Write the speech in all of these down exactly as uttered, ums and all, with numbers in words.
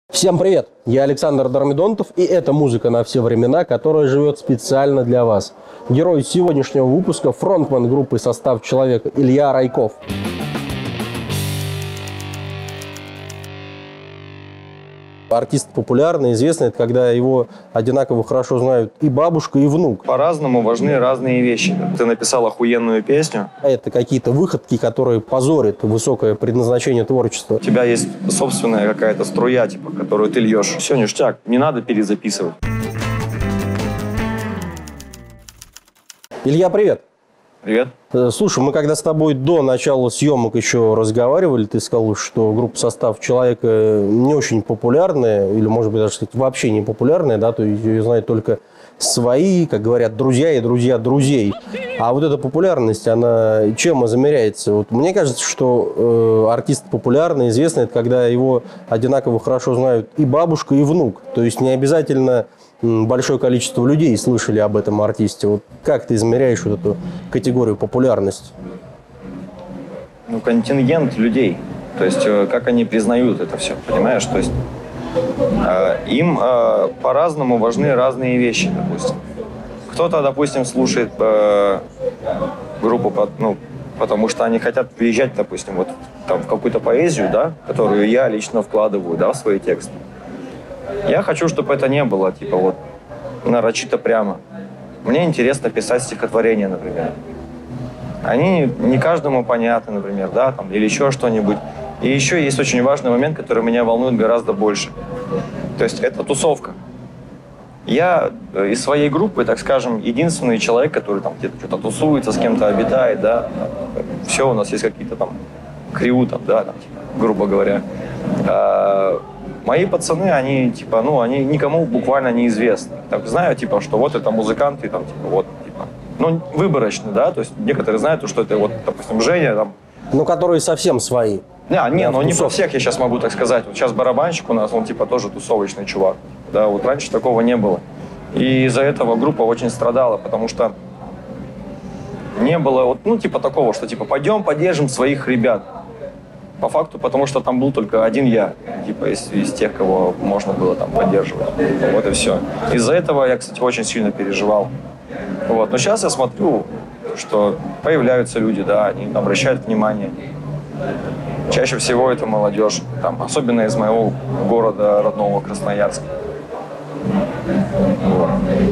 Всем привет! Я Александр Дормидонтов, и это музыка на все времена, которая живет специально для вас. Герой сегодняшнего выпуска – фронтмен группы «Состав человека» Илья Райков. Артист популярный, известный, это когда его одинаково хорошо знают и бабушка, и внук. По-разному важны разные вещи. Ты написал охуенную песню. Это какие-то выходки, которые позорят высокое предназначение творчества. У тебя есть собственная какая-то струя, типа, которую ты льешь. Все, ништяк, не надо перезаписывать. Илья, привет! Привет. Слушай, мы когда с тобой до начала съемок еще разговаривали, ты сказал, что группа «Состав человека» не очень популярная, или, может быть, даже сказать, вообще не популярная, да, то есть ее знают только свои, как говорят, друзья и друзья друзей. А вот эта популярность, она чем измеряется? Вот мне кажется, что э, артист популярный, известный, это когда его одинаково хорошо знают и бабушка, и внук. То есть не обязательно большое количество людей слышали об этом артисте. Вот как ты измеряешь вот эту категорию популярности? Ну, контингент людей. То есть, как они признают это все, понимаешь? То есть, э, им э, по-разному важны разные вещи, допустим. Кто-то, допустим, слушает э, группу, ну, потому что они хотят въезжать, допустим, вот там в какую-то поэзию, да, которую я лично вкладываю, да, в свои тексты. Я хочу, чтобы это не было, типа, вот, нарочито прямо. Мне интересно писать стихотворения, например. Они не каждому понятны, например, да, там, или еще что-нибудь. И еще есть очень важный момент, который меня волнует гораздо больше. То есть это тусовка. Я из своей группы, так скажем, единственный человек, который там где-то что-то тусуется, с кем-то обитает, да. Все, у нас есть какие-то там криу, там, да, там, типа, грубо говоря. Мои пацаны, они, типа, ну, они никому буквально неизвестны. Так, знаю, типа, что вот это музыканты, там, типа, вот, типа, ну, выборочно, да, то есть некоторые знают, что это, вот, допустим, Женя, там. Ну, которые совсем свои. Не, не, да, ну, не про всех я сейчас могу так сказать. Вот сейчас барабанщик у нас, он, типа, тоже тусовочный чувак. Да, вот раньше такого не было. И из-за этого группа очень страдала, потому что не было, вот, ну, типа, такого, что, типа, пойдем поддержим своих ребят. По факту, потому что там был только один я, типа, из, из тех, кого можно было там поддерживать. Вот и все. Из-за этого я, кстати, очень сильно переживал. Вот. Но сейчас я смотрю, что появляются люди, да, они обращают внимание. Чаще всего это молодежь, там, особенно из моего города родного Красноярска. Вот.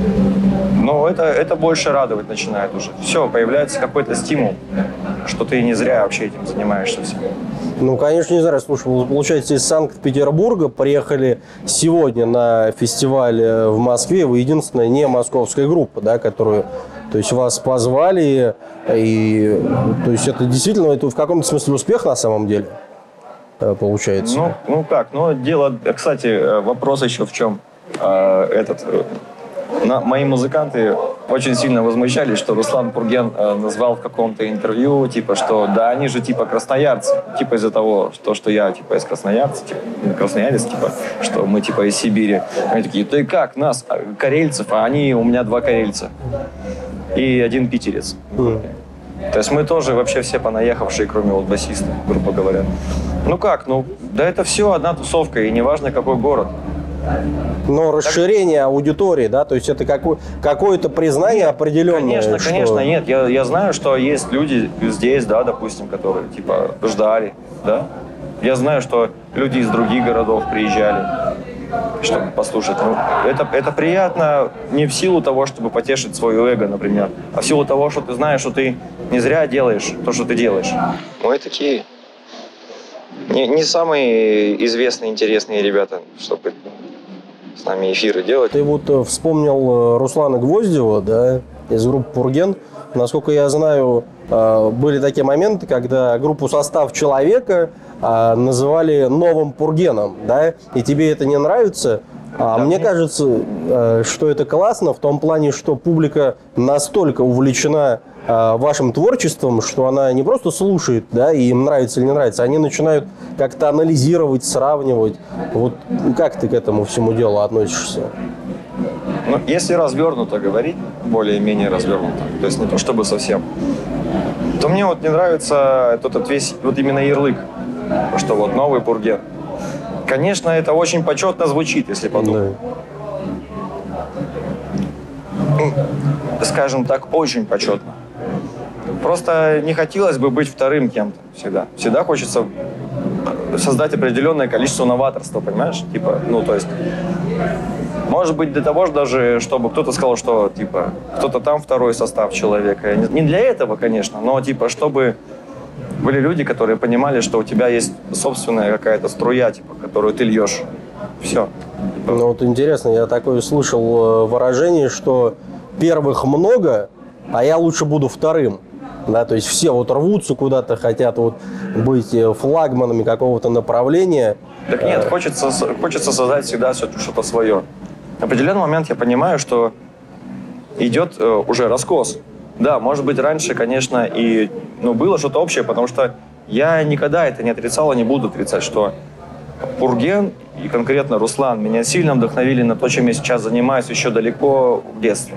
Но это, это больше радовать начинает уже. Все, появляется какой-то стимул, что ты не зря вообще этим занимаешься всем. Ну, конечно, не знаю. Слушай, получается, из Санкт-Петербурга приехали сегодня на фестиваль в Москве. Вы единственная не московская группа, да, которую, то есть, вас позвали. И, то есть, это действительно, это в каком-то смысле успех на самом деле получается. Ну, ну как, ну, дело, кстати, вопрос еще в чем. Этот... На, мои музыканты очень сильно возмущались, что Руслан Пурген э, назвал в каком-то интервью, типа, что да, они же типа красноярцы, типа из-за того, что, что я типа из Красноярца, типа, красноярец, типа, что мы типа из Сибири. Они такие, ты как, нас, карельцев, а они, у меня два карельца и один питерец. Mm. То есть мы тоже вообще все понаехавшие, кроме вот басиста, грубо говоря. Ну как, ну, да это все одна тусовка, и неважно какой город. Но расширение аудитории, да, то есть это какое- какое-то признание нет, определенное. Конечно, что... конечно, нет. Я, я знаю, что есть люди здесь, да, допустим, которые типа ждали, да. Я знаю, что люди из других городов приезжали, чтобы послушать. Ну, это, это приятно не в силу того, чтобы потешить свое эго, например, а в силу того, что ты знаешь, что ты не зря делаешь то, что ты делаешь. Мы такие не, не самые известные, интересные ребята, чтобы с нами эфиры делать. Ты вот вспомнил Руслана Гвоздева, да, из группы «Пурген». Насколько я знаю, были такие моменты, когда группу «Состав человека» называли новым Пургеном, да, и тебе это не нравится. А да, мне кажется, что это классно в том плане, что публика настолько увлечена вашим творчеством, что она не просто слушает, да, и им нравится или не нравится, они начинают как-то анализировать, сравнивать. Вот как ты к этому всему делу относишься? Ну, если развернуто говорить, более-менее развернуто, то есть не то чтобы совсем, то мне вот не нравится этот весь, вот именно ярлык, что вот новый Пурген. Конечно, это очень почетно звучит, если подумать. Да. Скажем так, очень почетно. Просто не хотелось бы быть вторым кем-то всегда. Всегда хочется создать определенное количество новаторства, понимаешь? Типа, ну, то есть, может быть, для того же даже, чтобы кто-то сказал, что, типа, кто-то там второй состав человека. Не для этого, конечно, но, типа, чтобы были люди, которые понимали, что у тебя есть собственная какая-то струя, типа, которую ты льешь. Все. Ну, вот интересно, я такое слышал выражение, что первых много, а я лучше буду вторым. Да, то есть все вот рвутся куда-то, хотят вот быть флагманами какого-то направления. Так нет, хочется, хочется создать всегда что-то свое. В определенный момент я понимаю, что идет э, уже раскос. Да, может быть, раньше, конечно, и ну, было что-то общее, потому что я никогда это не отрицал и не буду отрицать, что Пурген и конкретно Руслан меня сильно вдохновили на то, чем я сейчас занимаюсь еще далеко в детстве.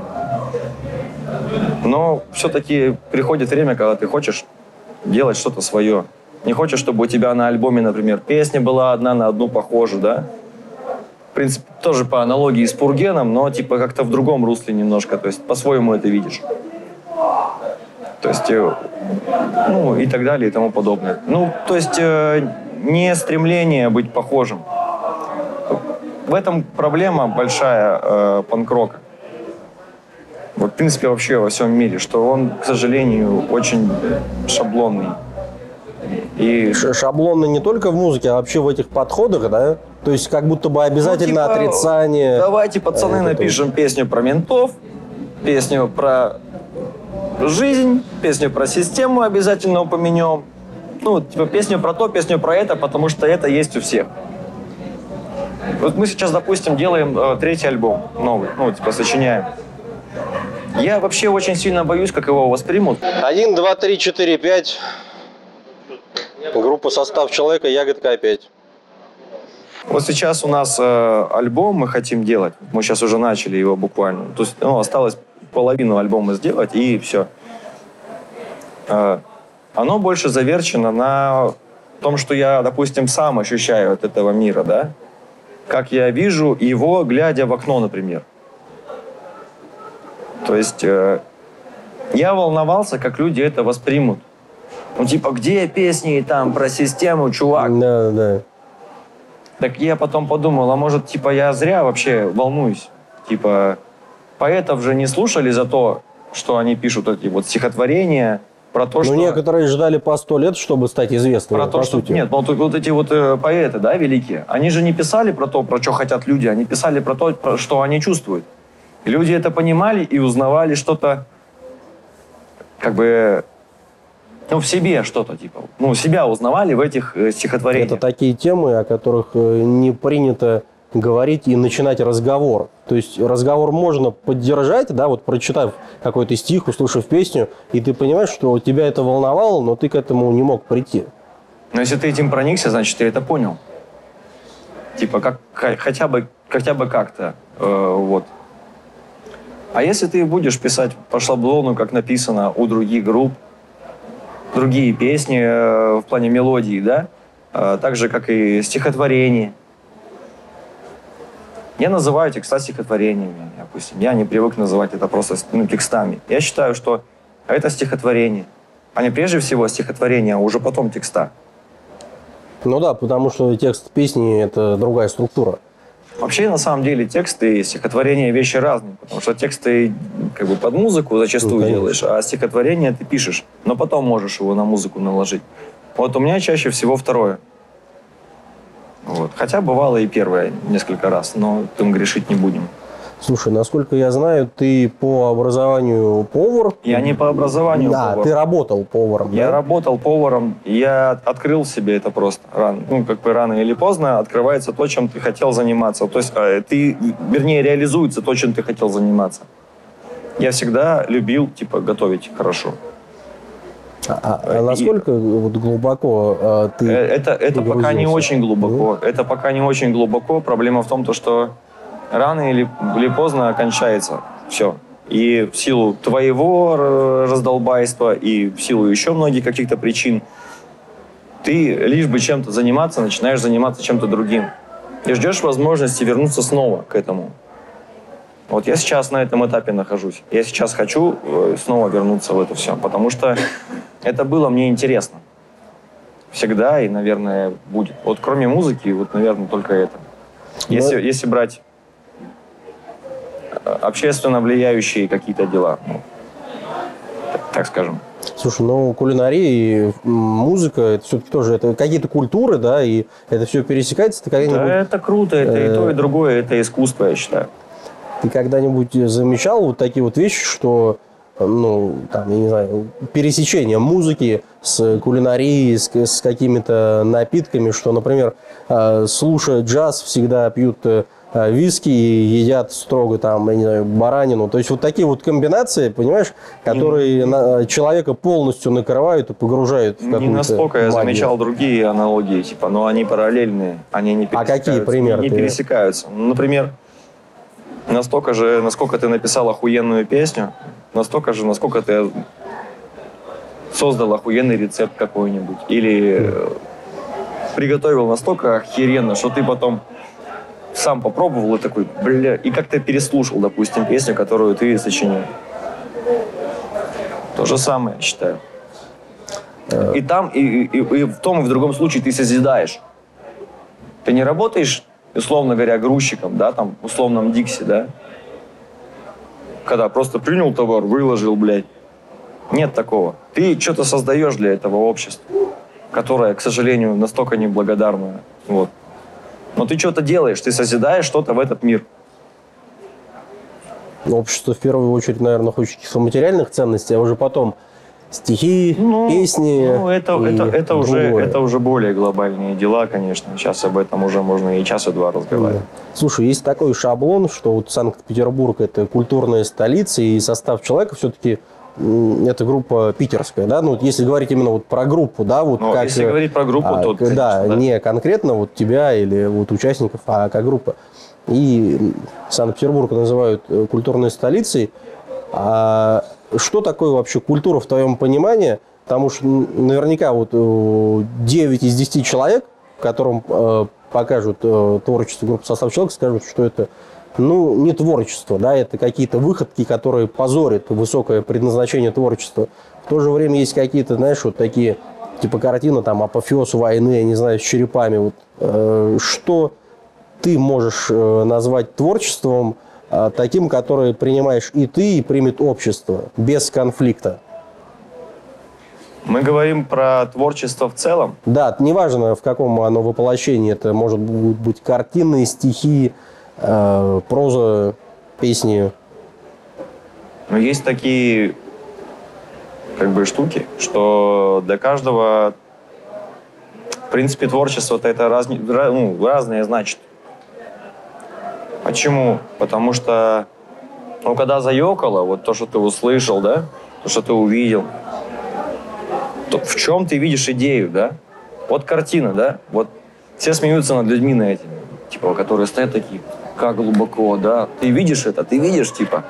Но все-таки приходит время, когда ты хочешь делать что-то свое. Не хочешь, чтобы у тебя на альбоме, например, песня была одна на одну похожа, да? В принципе, тоже по аналогии с Пургеном, но типа как-то в другом русле немножко, то есть по-своему это видишь. То есть, ну и так далее и тому подобное. Ну, то есть не стремление быть похожим. В этом проблема большая э, панк-рока. Вот, в принципе, вообще во всем мире, что он, к сожалению, очень шаблонный. И... Шаблонный не только в музыке, а вообще в этих подходах, да? То есть как будто бы обязательно ну, типа, отрицание. Давайте, пацаны, э, напишем это... песню про ментов, песню про жизнь, песню про систему обязательно упомянем. Ну, типа песню про то, песню про это, потому что это есть у всех. Вот мы сейчас, допустим, делаем э, третий альбом новый, ну, типа сочиняем. Я вообще очень сильно боюсь, как его воспримут. Один, два, три, четыре, пять. Группа «Состав человека», ягодка опять. Вот сейчас у нас э, альбом мы хотим делать. Мы сейчас уже начали его буквально. То есть ну, осталось половину альбома сделать, и все. Э, оно больше заверчено на том, что я, допустим, сам ощущаю от этого мира, да? Как я вижу его, глядя в окно, например. То есть э, я волновался, как люди это воспримут. Ну, типа, где песни там про систему, чувак? Да, да. Так я потом подумал, а может, типа, я зря вообще волнуюсь. Типа, поэтов же не слушали за то, что они пишут эти вот стихотворения, про то, ну, что... Ну, некоторые ждали по сто лет, чтобы стать известными, про то, по что... сути. Нет, ну, вот эти вот э, поэты, да, великие, они же не писали про то, про что хотят люди, они писали про то, про что они чувствуют. И люди это понимали и узнавали что-то, как бы, ну, в себе что-то, типа, ну, себя узнавали в этих э, стихотворениях. Это такие темы, о которых э, не принято говорить и начинать разговор. То есть разговор можно поддержать, да, вот прочитав какой-то стих, услышав песню, и ты понимаешь, что тебя это волновало, но ты к этому не мог прийти. Но если ты этим проникся, значит, ты это понял. Типа, как, хотя бы, хотя бы как-то, э, вот. А если ты будешь писать по шаблону, как написано у других групп, другие песни э, в плане мелодии, да, э, так же, как и стихотворения. Я называю текста стихотворениями, допустим. Я не привык называть это просто ну, текстами. Я считаю, что это стихотворение. А не прежде всего стихотворение, а уже потом текста. Ну да, потому что текст песни – это другая структура. Вообще, на самом деле, тексты и стихотворения вещи разные. Потому что тексты как бы под музыку зачастую ну, делаешь, а стихотворение ты пишешь, но потом можешь его на музыку наложить. Вот у меня чаще всего второе. Вот. Хотя бывало и первое несколько раз, но там грешить не будем. Слушай, насколько я знаю, ты по образованию повар? Я не по образованию да, повар. Ты работал поваром, Я да? работал поваром, я открыл себе это просто рано. Ну, как бы рано или поздно открывается то, чем ты хотел заниматься. То есть ты, вернее, реализуется то, чем ты хотел заниматься. Я всегда любил, типа, готовить хорошо. А, а насколько и, вот глубоко а, ты Это, это пока не очень глубоко. Mm-hmm. Это пока не очень глубоко. Проблема в том, что рано или, или поздно кончается все. И в силу твоего раздолбайства, и в силу еще многих каких-то причин, ты лишь бы чем-то заниматься, начинаешь заниматься чем-то другим. и ждешь возможности вернуться снова к этому. Вот я сейчас на этом этапе нахожусь. Я сейчас хочу снова вернуться в это все, потому что это было мне интересно. Всегда и, наверное, будет. Вот кроме музыки, вот, наверное, только это. Если, Но... если брать общественно влияющие какие-то дела, ну, так скажем. Слушай, ну кулинария и музыка, это все-таки тоже это какие-то культуры, да, и это все пересекается. Да, это круто, это и то, и другое, это искусство, я считаю. Ты когда-нибудь замечал вот такие вот вещи, что, ну, там, я не знаю, пересечение музыки с кулинарией, с, с какими-то напитками, что, например, слушая джаз, всегда пьют виски и едят строго там, я не знаю, баранину. То есть вот такие вот комбинации, понимаешь, которые mm-hmm. человека полностью накрывают и погружают в какую-то Не настолько я магию. Замечал другие аналогии, типа, но они параллельные, они не пересекаются. А какие примеры? Не, не пересекаются. Например, настолько же, насколько ты написал охуенную песню, настолько же, насколько ты создал охуенный рецепт какой-нибудь. Или mm. приготовил настолько охеренно, что ты потом сам попробовал и такой, бля, и как-то переслушал, допустим, песню, которую ты сочинил. То же самое, я считаю. Mm. И там, и, и, и в том, и в другом случае ты созидаешь. Ты не работаешь, условно говоря, грузчиком, да, там, в условном Дикси, да, когда просто принял товар, выложил, блядь. Нет такого. Ты что-то создаешь для этого общества, которое, к сожалению, настолько неблагодарное. Вот. Но ты что-то делаешь, ты созидаешь что-то в этот мир. Общество в первую очередь, наверное, хочет каких-то материальных ценностей, а уже потом стихи, ну, песни. Ну, это, это, это, уже, это уже более глобальные дела, конечно. Сейчас об этом уже можно и час, и два разговаривать. Да. Слушай, есть такой шаблон, что вот Санкт-Петербург – это культурная столица, и состав человека все-таки это группа питерская, да? Ну, вот если говорить именно вот про группу, да, вот ну, как… Если говорить про группу, а, то… конечно, да, да, не конкретно вот тебя или вот участников, а как группа. И Санкт-Петербург называют культурной столицей. А что такое вообще культура в твоем понимании? Потому что наверняка вот девять из десяти человек, которым э, покажут э, творчество группы «Состав человека», скажут, что это ну, не творчество, да, это какие-то выходки, которые позорят высокое предназначение творчества. В то же время есть какие-то, знаешь, вот такие, типа картины, там, апофеоз войны, я не знаю, с черепами. Вот, э, что ты можешь э, назвать творчеством, таким, который принимаешь и ты, и примет общество, без конфликта? Мы говорим про творчество в целом? Да, неважно, в каком оно воплощении. Это может быть картины, стихи, э, проза, песни. Но есть такие как бы штуки, что для каждого, в принципе, творчество-то это раз, ну, разное значит. Почему? Потому что, ну, когда заёкало, вот то, что ты услышал, да, то, что ты увидел, то в чем ты видишь идею, да? Вот картина, да? Вот все смеются над людьми на этим, типа, которые стоят такие, как глубоко, да? Ты видишь это, ты видишь, типа.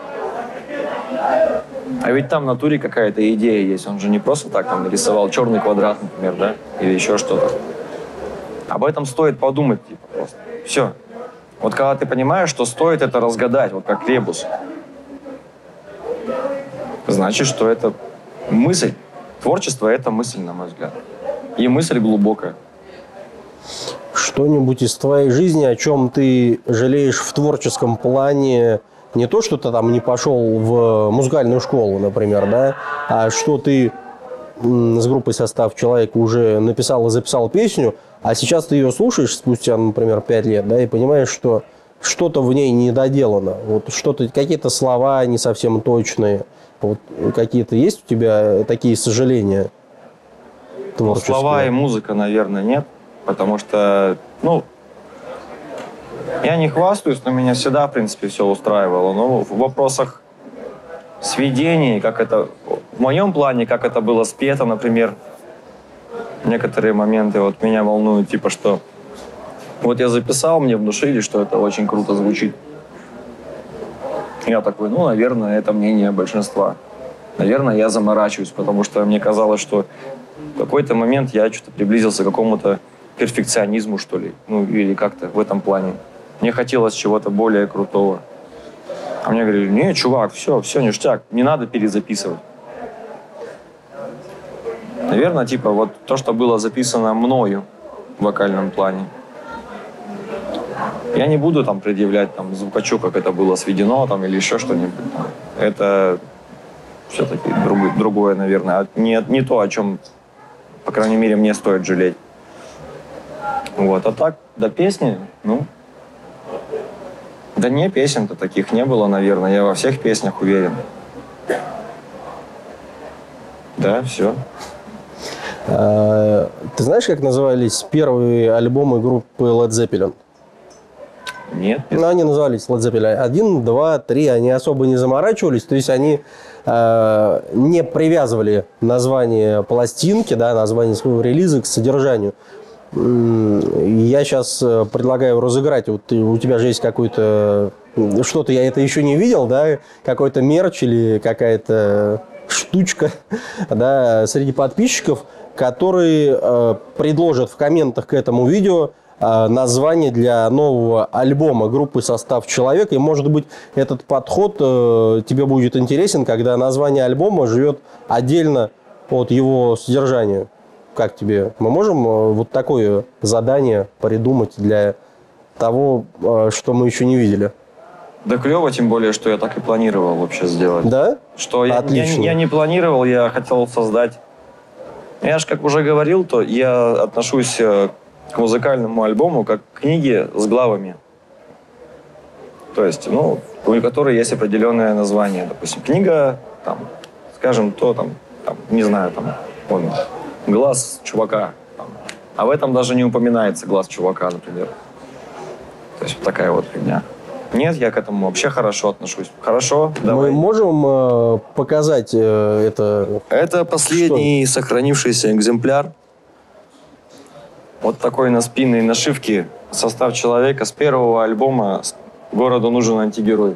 А ведь там в натуре какая-то идея есть. Он же не просто так там нарисовал черный квадрат, например, да? Или еще что-то. Об этом стоит подумать, типа, просто. Все. Вот когда ты понимаешь, что стоит это разгадать, вот как ребус, значит, что это мысль. Творчество – это мысль, на мой взгляд. И мысль глубокая. Что-нибудь из твоей жизни, о чем ты жалеешь в творческом плане, не то, что ты там не пошел в музыкальную школу, например, да, а что ты с группой «Состав человека» уже написал и записал песню, а сейчас ты ее слушаешь спустя, например, пять лет, да, и понимаешь, что что-то в ней не доделано. Вот что-то, какие-то слова не совсем точные. Вот какие-то есть у тебя такие сожаления творческие? Ну, слова и музыка, наверное, нет. Потому что, ну, я не хвастаюсь, но меня всегда, в принципе, все устраивало. Но в вопросах сведений, как это, в моем плане, как это было спето, например, некоторые моменты вот меня волнуют, типа, что вот я записал, мне внушили, что это очень круто звучит. Я такой, ну, наверное, это мнение большинства. Наверное, я заморачиваюсь, потому что мне казалось, что в какой-то момент я что-то приблизился к какому-то перфекционизму, что ли. Ну, или как-то в этом плане. Мне хотелось чего-то более крутого. А мне говорили, не, чувак, все, все, ништяк, не надо перезаписывать. Наверное, типа, вот то, что было записано мною в вокальном плане. Я не буду там предъявлять там звукачу, как это было сведено там или еще что-нибудь. Это все-таки другое, другое, наверное. Не, не то, о чем, по крайней мере, мне стоит жалеть. Вот. А так, до песни, ну... Да не, песен-то таких не было, наверное. Я во всех песнях уверен. Да, все. А, ты знаешь, как назывались первые альбомы группы Led Zeppelin? Нет. Ну, они назывались Led Zeppelin один, два, три. Они особо не заморачивались. То есть они э, не привязывали название пластинки, да, название своего релиза к содержанию. Я сейчас предлагаю разыграть. Вот ты, у тебя же есть какой-то... Что-то я это еще не видел, да? Какой-то мерч или какая-то штучка, да, среди подписчиков, которые э, предложат в комментах к этому видео э, название для нового альбома группы «Состав Человек». И, может быть, этот подход э, тебе будет интересен, когда название альбома живет отдельно от его содержания. Как тебе? Мы можем вот такое задание придумать для того, что мы еще не видели? Да клево, тем более, что я так и планировал вообще сделать. Да? Что я, я, я не планировал, я хотел создать. Я же, как уже говорил, то я отношусь к музыкальному альбому как к книге с главами. То есть, ну, у которой есть определенное название. Допустим, книга, там, скажем, то там, там не знаю, там, он... Глаз чувака. А в этом даже не упоминается глаз чувака, например. То есть вот такая вот фигня. Нет, я к этому вообще хорошо отношусь. Хорошо, давай. Мы можем э, показать э, это? Это последний что? Сохранившийся экземпляр. Вот такой на спинной нашивке «Состав Человека» с первого альбома «Городу нужен антигерой».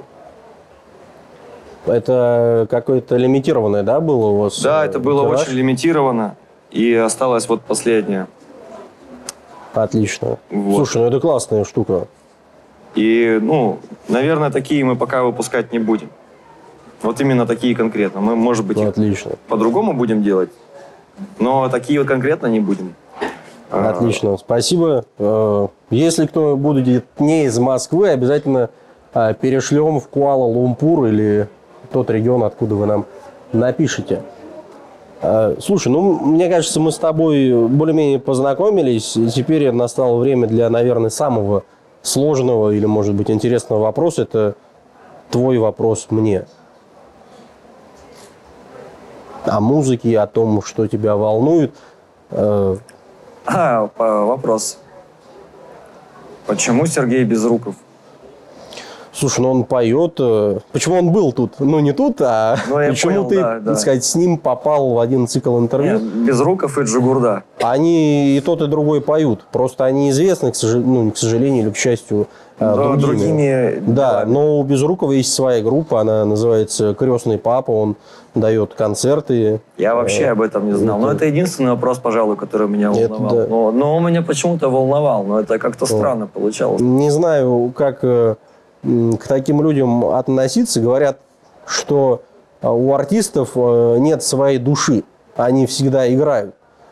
Это какое-то лимитированное, да, было у вас? Да, это было тираж? очень лимитировано. И осталась вот последняя. Отлично. Вот. Слушай, ну это классная штука. И, ну, наверное, такие мы пока выпускать не будем. Вот именно такие конкретно. Мы, может быть, ну, отлично. По-другому будем делать, но такие вот конкретно не будем. Отлично, спасибо. Если кто будет не из Москвы, обязательно перешлем в Куала-Лумпур или тот регион, откуда вы нам напишите. Слушай, ну, мне кажется, мы с тобой более-менее познакомились, и теперь настало время для, наверное, самого сложного или, может быть, интересного вопроса. Это твой вопрос мне. О музыке, о том, что тебя волнует. А, вопрос. Почему Сергей Безруков? Слушай, ну он поет. Почему он был тут? Ну, не тут, а ну, почему понял, ты, да, так сказать, да. с ним попал в один цикл интервью? Нет, Безруков и Джигурда. Они и тот, и другой поют. Просто они известны, к сожалению, ну, к сожалению или к счастью, да, другими. другими. Да, но у Безрукова есть своя группа, она называется «Крестный папа», он дает концерты. Я вообще об этом не знал. Это... Но это единственный вопрос, пожалуй, который меня волновал. Это, да. но, но он меня почему-то волновал, но это как-то странно получалось. Не знаю, как... к таким людям относиться. Говорят, что у артистов нет своей души. Они всегда играют.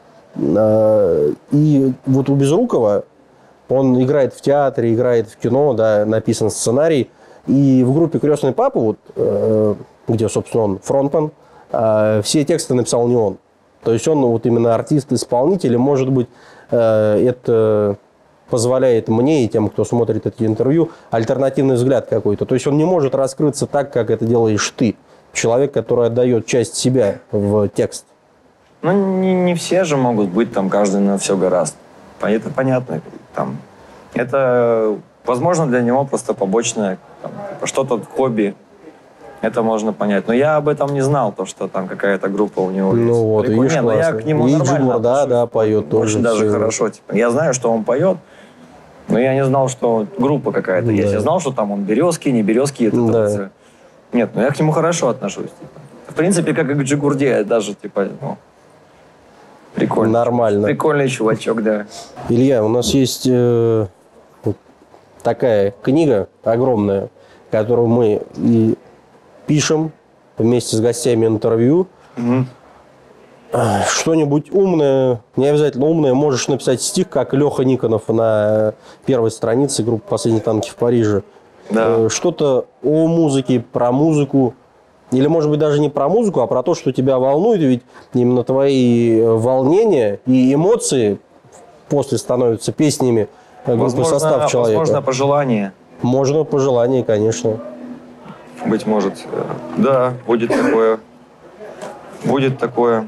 И вот у Безрукова, он играет в театре, играет в кино, да, написан сценарий. И в группе «Крестный папа», вот, где, собственно, он фронтмен, все тексты написал не он. То есть он вот именно артист-исполнитель. И, может быть, это... позволяет мне и тем, кто смотрит эти интервью, альтернативный взгляд какой-то. То есть он не может раскрыться так, как это делаешь ты. Человек, который отдает часть себя в текст. Ну, не, не все же могут быть там, каждый на все гораздо. Это понятно. Там, это, возможно, для него просто побочное, там, что-то хобби. Это можно понять. Но я об этом не знал, то, что там какая-то группа у него есть. Ну вот, видишь, Нет, я к нему и нормально Джигур, да, да, поет тоже. Очень даже хорошо. Типа. Я знаю, что он поет, но я не знал, что группа какая-то да. есть. Я знал, что там он березки, не березки. Это да. это. Нет, но я к нему хорошо отношусь. Типа. В принципе, как и к Джигурде, даже, типа, ну, Прикольно. Нормально. Прикольный чувачок, да. Илья, у нас есть э, вот такая книга огромная, которую мы и пишем вместе с гостями интервью. Угу. Что-нибудь умное, не обязательно умное, можешь написать стих, как Леха Никонов на первой странице группы «Последние танки в Париже». Да. Что-то о музыке, про музыку. Или, может быть, даже не про музыку, а про то, что тебя волнует. Ведь именно твои волнения и эмоции после становятся песнями группы Возможно, «Состав человека». Возможно, пожелание. Можно пожелание, конечно. Быть может. Да, будет такое. Будет такое.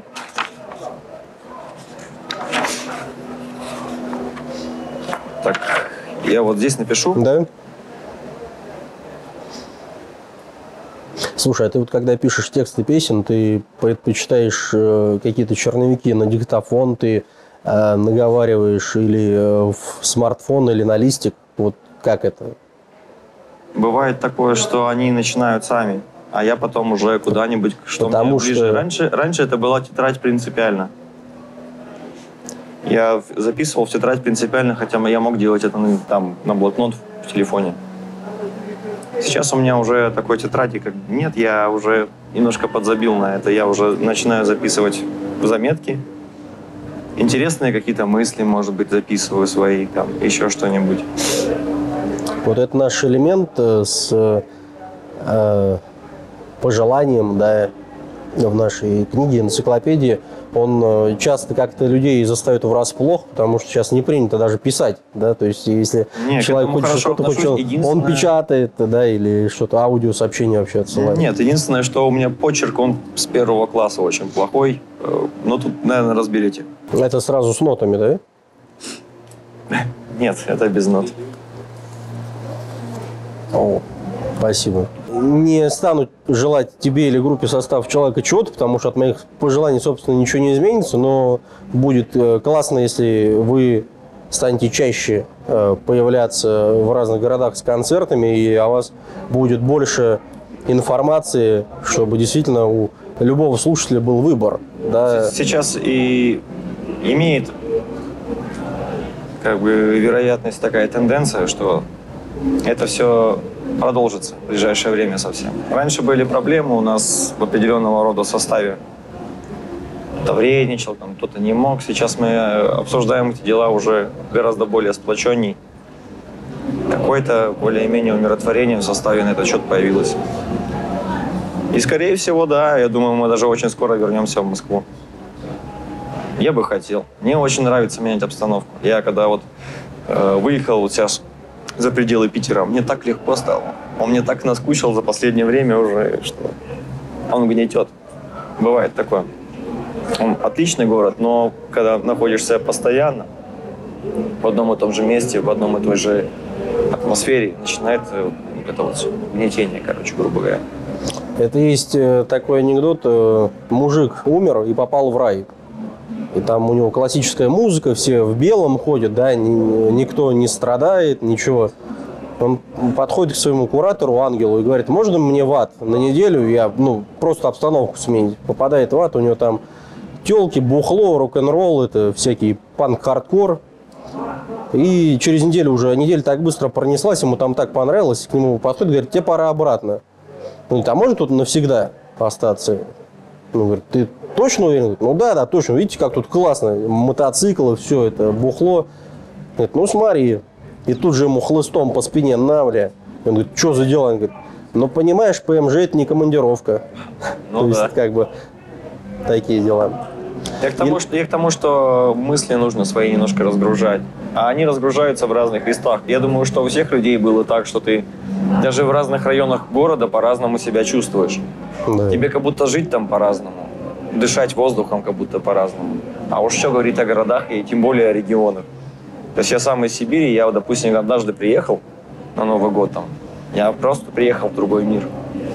Так, я вот здесь напишу. Да? Слушай, а ты вот когда пишешь тексты песен, ты предпочитаешь э, какие-то черновики на диктофон, ты э, наговариваешь или э, в смартфон, или на листик? Вот как это? Бывает такое, что они начинают сами, а я потом уже куда-нибудь, что Потому мне ближе. что- Раньше, раньше это была тетрадь принципиально. Я в- записывал в тетрадь принципиально, хотя я мог делать это на, там, на блокнот в телефоне. Сейчас у меня уже такой тетради как нет, я уже немножко подзабил на это. Я уже начинаю записывать заметки. Интересные какие-то мысли, может быть, записываю свои, там, еще что-нибудь. Вот это наш элемент э, с э, пожеланием, да, в нашей книге, энциклопедии, он э, часто как-то людей застает врасплох, потому что сейчас не принято даже писать, да, то есть если Не, к человек этому хочет хорошо что-то, хочет, отношусь. он Единственное- печатает, да, или что-то, аудиосообщение вообще отсылает. Нет, единственное, что у меня почерк, он с первого класса очень плохой. Э, Но тут, наверное, разберете. Это сразу с нотами, да? Нет, это без нот. О, спасибо. Не стану желать тебе или группе «Состав человека» чего-то, потому что от моих пожеланий, собственно, ничего не изменится, но будет э, классно, если вы станете чаще э, появляться в разных городах с концертами, и о вас будет больше информации, чтобы действительно у любого слушателя был выбор. Да. Сейчас и имеет как бы вероятность такая тенденция, что это все продолжится в ближайшее время совсем. Раньше были проблемы у нас в определенного рода составе. Кто-то вредничал, там, кто-то не мог. Сейчас мы обсуждаем эти дела уже гораздо более сплоченней. Какое-то более-менее умиротворение в составе на этот счет появилось. И, скорее всего, да, я думаю, мы даже очень скоро вернемся в Москву. Я бы хотел. Мне очень нравится менять обстановку. Я когда вот э, выехал вот сейчас за пределы Питера, мне так легко стало. Он мне так наскучил за последнее время уже, что он гнетет. Бывает такое. Он отличный город, но когда находишься постоянно в одном и том же месте, в одном и той же атмосфере, начинает э, вот это вот гнетение, короче, грубо говоря. Это есть э, такой анекдот. э, Мужик умер и попал в рай. И там у него классическая музыка, все в белом ходят, да, ни- никто не страдает, ничего. Он подходит к своему куратору, ангелу, и говорит: можно мне в ад на неделю, я, ну, просто обстановку сменить. Попадает в ад, у него там телки, бухло, рок-н-ролл, это всякий панк-хардкор. И через неделю уже, неделя так быстро пронеслась, ему там так понравилось, к нему подходит, говорит: тебе пора обратно. Он говорит: а можно тут навсегда остаться? Он говорит: ты точно уверен? Говорит: ну да, да, точно. Видите, как тут классно. Мотоциклы, все это, бухло. Говорит: ну смотри. И тут же ему хлыстом по спине навля. Он говорит: что за дела? Он говорит: ну понимаешь, ПМЖ это не командировка. Ну То да. есть, как бы, такие дела. Я к, тому, что, я к тому, что мысли нужно свои немножко разгружать. А они разгружаются в разных местах. Я думаю, что у всех людей было так, что ты даже в разных районах города по-разному себя чувствуешь. Да. Тебе как будто жить там по-разному. Дышать воздухом как будто по-разному. А уж что говорить о городах и тем более о регионах. То есть я сам из Сибири, я, допустим, однажды приехал на Новый год там. Я просто приехал в другой мир.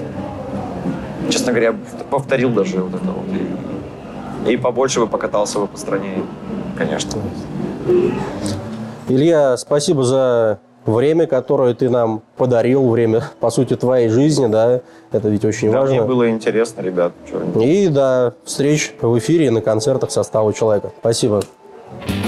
Честно говоря, повторил даже вот это вот. И, и побольше бы покатался бы по стране, конечно. Илья, спасибо за время, которое ты нам подарил, время, по сути, твоей жизни, да, это ведь очень Да, важно. мне было интересно, ребят. И до встреч в эфире и на концертах состава «Человека». Спасибо.